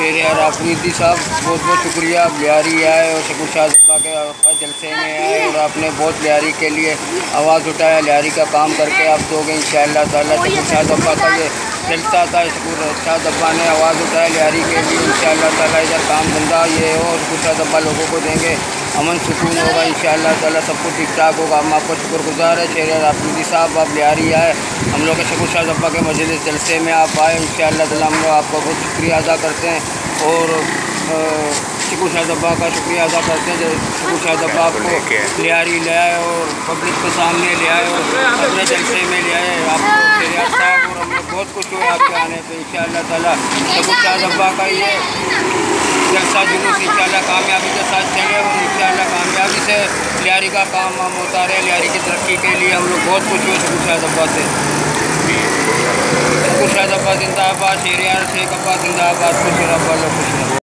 शेर आफरीदी साहब बहुत बहुत शुक्रिया। बिहारी आए और शकूर शाह अब्बा के जलसे में आए और आपने बहुत बिहारी के लिए आवाज़ उठाया। बिहारी का काम करके आप दोगे इंशाअल्लाह ताला। शकूर शाह अब्बा का ये जलसा था, शकूर शाह अब्बा ने आवाज़ उठाया बिहारी के लिए इंशाअल्लाह ताला। इधर काम धंधा ये हो और शकूर शाह अब्बा लोगों को देंगे, अमन सुकून होगा इंशाअल्लाह ताला, सब कुछ ठीक ठाक होगा। हम आपको शुक्रगुजार है शेर आफरीदी साहब, आप बिहारी आए, हम लोग के शकूर शाह अब्बा के मजलिस जलसे में आप आए इंशाअल्लाह ताला। हम लोग आपका बहुत शुक्रिया अदा करते हैं और शकूर शाह अब्बा का शुक्रिया अदा करते हैं। शकूर शाह अब्बा आपको बिहारी ले आए और पब्लिक के सामने ले आए और अपने जलसे में ले आए आपको शेर साहब, और हम लोग बहुत खुश हुए आपके आने पर इंशाअल्लाह ताला। शकूर शाह अब्बा का ये जलसा जुलूस इंशाअल्लाह कामयाबी के साथ चले और इंशाअल्लाह कामयाबी से लियारी का काम हम होता रहे। लियारी की तरक्की के लिए हम लोग बहुत खुश हुए शकूर शाह अब्बा से। शकूर शाह अब्बा जिंदाबाद, शेर यार शेख अब्बा जिंदाबाद, खुश रहो खुश रहो।